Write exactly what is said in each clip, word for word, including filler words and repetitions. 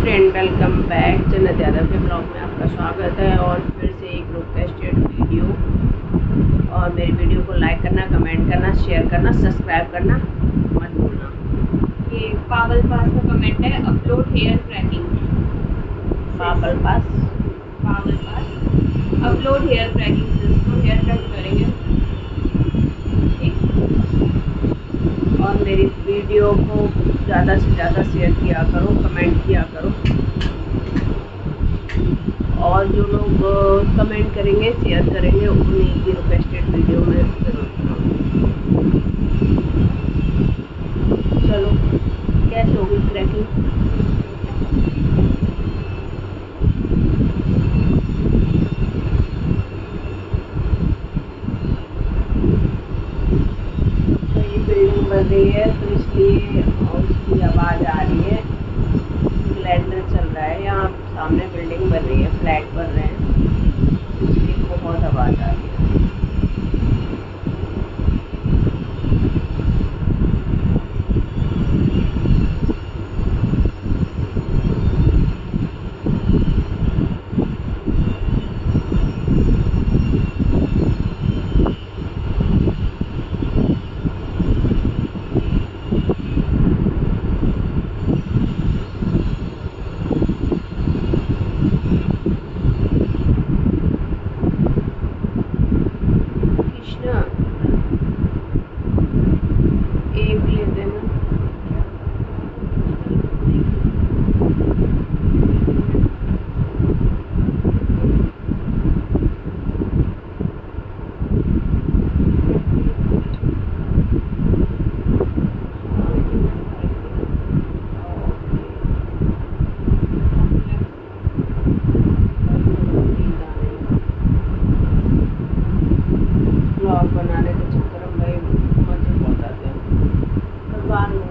Friend, welcome back जन्नत यादव के blog में आपका स्वागत है। और फिर से एक रिक्वेस्टेड वीडियो, और मेरी वीडियो को लाइक करना, कमेंट करना, शेयर करना, सब्सक्राइब करना मत भूलना। ये पावल पास का कमेंट है, अपलोड हेयर ट्रैकिंग। पावल पास पावल पास upload here tracking system, here track करेंगे ठीक। और मेरी वीडियो को ज़्यादा से ज़्यादा शेयर किया करो, कमेंट किया करो। और जो लोग कमेंट करेंगे, शेयर करेंगे, उन्हीं की रिक्वेस्टेड वीडियो में जरूर बनाऊंगी। चलो, कैसे होगी ट्रैकिंग? तो ये बिल्डिंग बन रही है, तो इसलिए उसकी आवाज़ आ रही है। ग्लैंडर चल रहा है, यहाँ सामने बिल्डिंग बन रही है, फ्लैट बन रहे हैं, इसलिए बहुत आवाज़ आ रही है। एक ले देना। ब्लॉग बनाने के चक्कर में भाई मजे बहुत आते हैं। पर बाद में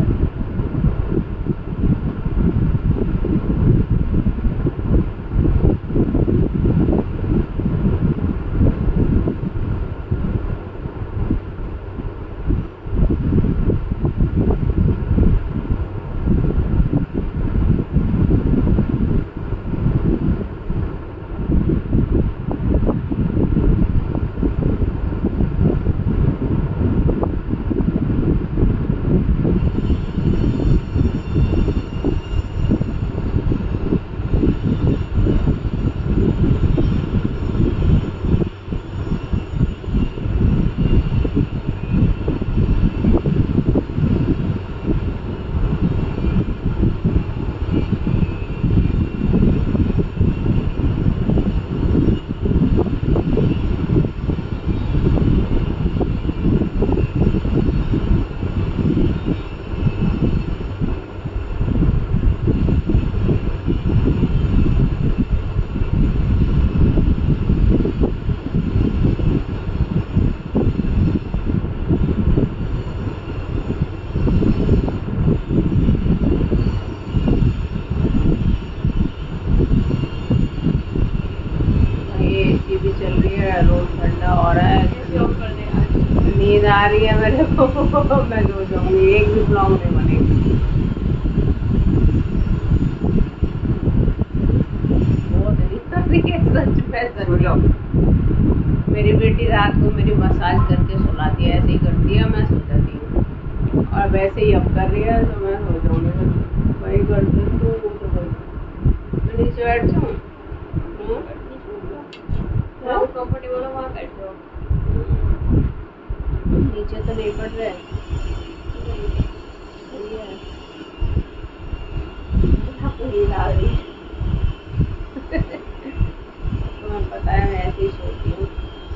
एसी भी चल रही है, रोड ठंडा हो रहा है। नींद आ रही है मेरे को। मैं सो जाऊंगी, एक भी ब्लॉग नहीं बनेगी। बहुत नींद आ रही है सच में, सच में। मेरी बेटी रात को मेरी मसाज करके सुलाती है, ऐसे ही करती है, मैं सो जाती हूँ। और वैसे ही अब कर रही है तो मैं सो जाऊंगी। वही करती हूँ तो भाई मैं नीचे बैठ जाऊँ। कंफर्टेबल हो वहाँ बैठ जाओ, नीचे तो नहीं पड़ रहा है। सही है, नींद आ रही है। तुम्हें पता है मैं ऐसे ही सोती हूँ।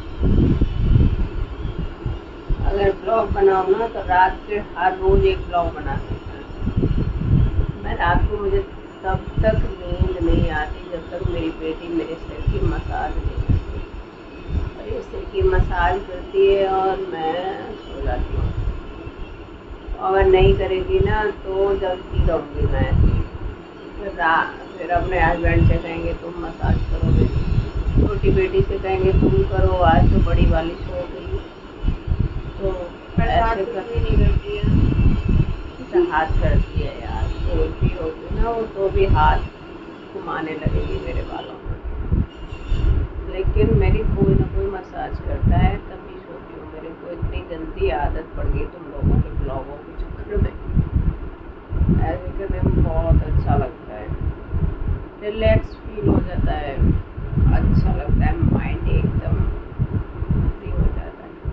अगर ब्लॉग बनाओ ना तो रात के हर रोज एक ब्लॉग बना सकते हैं। मैं रात को, मुझे तब तक नींद नहीं आती जब तक मेरी बेटी मेरे सिर की मसाज नहीं करती। और ये सिर की मसाज करती है और मैं सो जाती हूँ। अगर नहीं करेगी ना तो जल्दी रहूँगी मैं ऐसी। फिर रात फिर अपने हस्बैंड से कहेंगे तुम मसाज करो, मेरी छोटी बेटी से कहेंगे तुम करो, आज तो बड़ी वाली सो गई। तो ऐसे करती नहीं करती है, हाथ करती है यार, बोलती होगी ना हो तो भी हाथ घुमाने लगेगी मेरे बालों में, लेकिन मेरी कोई ना कोई मसाज करता है तभी सोती हूँ। मेरे को इतनी गंदी आदत पड़ गई तुम लोगों के ब्लॉगों के चक्कर में। ऐसे करने में बहुत अच्छा लगता है, रिलैक्स फील हो जाता है, अच्छा लगता है, माइंड एकदम फ्री हो जाता है।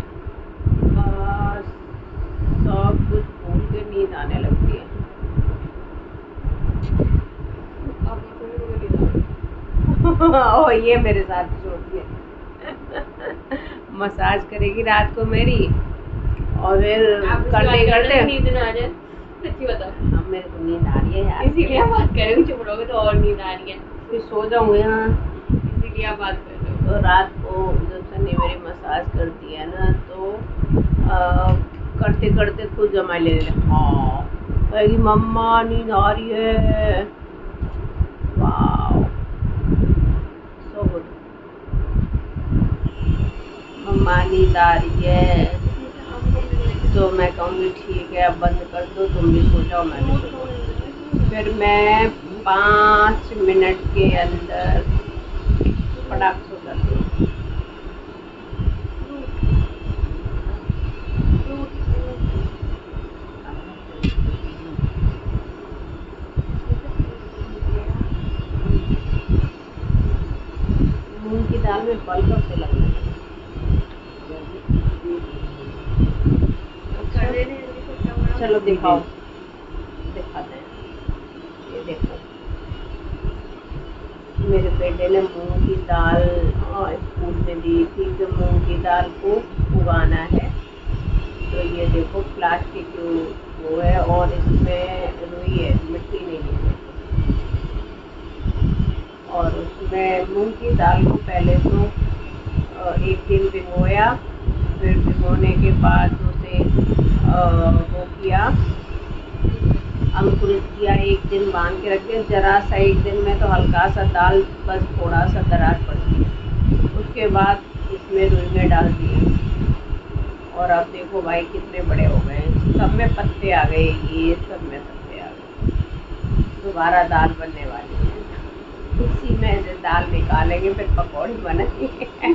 बस सब कुछ भूल के नींद आने लगती है। ओ ये मेरे साथ छोड़ती है मसाज करेगी रात को मेरी, और फिर करते करते नींद ना आ जाए। सच्ची बताओ। अब मेरे को नींद आ रही है यार, इसीलिए आप बात कर रहे हो, चुप रहोगे तो और नींद आ रही है, फिर सो जाऊंगी ना, इसीलिए आप बात कर रहे हो। तो रात को जब सन्नी मेरी मसाज करती है ना तो आ, करते करते खुद जमा ले ले हाँ कहेगी मम्मा नींद आ रही है। वाओ सो गुड, मम्मा नींद आ रही है, तो मैं कहूँगी ठीक है अब बंद कर दो, तुम भी सो जाओ मैं भी सो जाऊँ। फिर मैं पाँच मिनट के अंदर फटाक सो जाती हूँ। मूंग की दाल में फल कब से लगने लगे? चलो दिखाओ, दिखाते हैं। ये देखो मेरे बेटे ने मूंग की दाल स्कूल में दी थी कि मूंग की दाल को उगाना है, तो ये देखो प्लास्टिक वो है और इसमें रुई है, मिट्टी नहीं है, और उसमें मूंग की दाल को पहले तो एक दिन भिगोया, फिर भिगोने के बाद उसे वो किया, अंकुरित किया, एक दिन बांध के रख दिया, जरा सा एक दिन में तो हल्का सा दाल बस थोड़ा सा दरार पड़ती है, उसके बाद इसमें रुई में डाल दिए, और अब देखो भाई कितने बड़े हो गए, सब में पत्ते आ गए, ये सब में पत्ते आ गए, दोबारा दाल बनने वाली है, इसी में से दाल निकालेंगे फिर पकौड़ी बनेंगे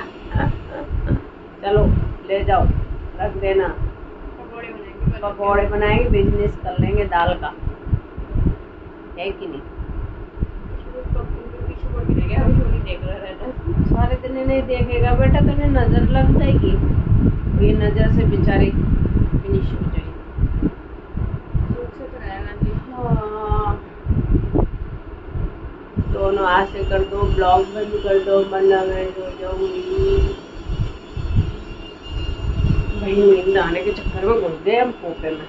चलो ले जाओ रख देना, पकौड़े बनाएंगे, बिजनेस कर लेंगे दाल का, है कि नहीं? सारे दिन नहीं देखेगा बेटा, तुम्हें नजर लग जाएगी, ये नजर से बेचारे फिनिश हो जाएगी। हाँ दोनों हाथ से कर दो, ब्लॉग बंद कर दो, वरना मैं हो जाऊंगी। भाई नींद आने के चक्कर में घुस गए हम खोपे में।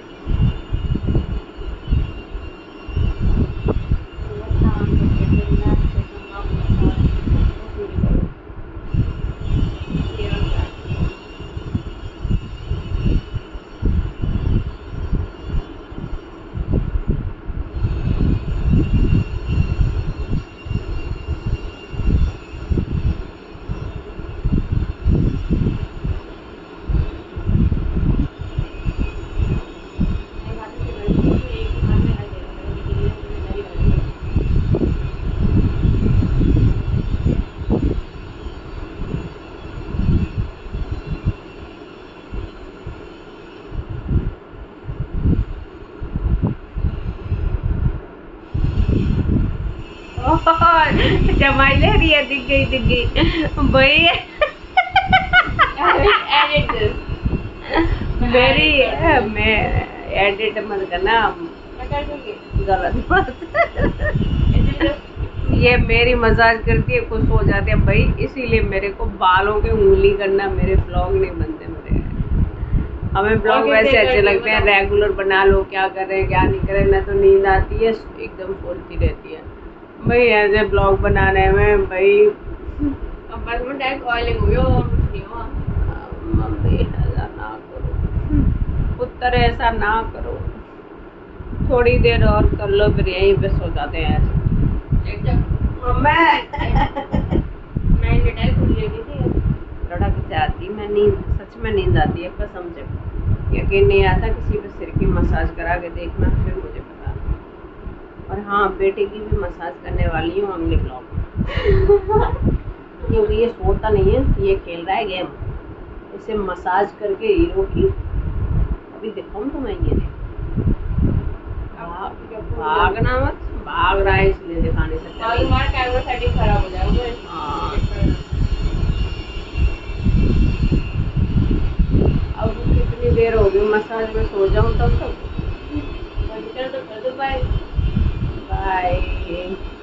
जमाई ले रही है, दिख गई दिख गई भाई मेरी मैं एडिट मत करना, गलत बात ये मेरी मसाज करती है, खुश हो जाती है भाई, इसीलिए मेरे को बालों के उंगली करना मेरे ब्लॉग नहीं बनते मेरे। हमें ब्लॉग वैसे अच्छे लगते हैं, रेगुलर बना लो, क्या कर रहे हैं क्या नहीं कर रहे, ना तो नींद आती है एकदम फुर्ती रहती है भाई ऐसे ब्लॉग बनाने में भाई। अब बस में डायरेक्ट ऑयलिंग हुई और कुछ नहीं हुआ। मम्मी ऐसा ना करो, पुत्र ऐसा ना करो, थोड़ी देर और कर लो फिर यहीं पे सो जाते हैं ऐसे। मैं मैं लिटाई खुल लेगी थी, लड़क जाती, मैं नींद सच में नींद आती है कसम से, यकीन नहीं आता, किसी पे सिर की मसाज करा के देखना फिर मुझे पता। और हाँ, बेटे की भी मसाज करने वाली हूँ अगले ब्लॉग क्योंकि ये सोता नहीं है, ये खेल रहा है गेम। इसे मसाज करके हीरो की अभी दिखाऊँ तो मैं ये भागना मत, भाग रहा है इसलिए दिखाने से हमारा कैमरा सेटिंग खराब हो जाएगा। हाँ, अब कितनी देर हो गई मसाज में, सो जाऊँ तब तक। तो कर दो बाय बाय।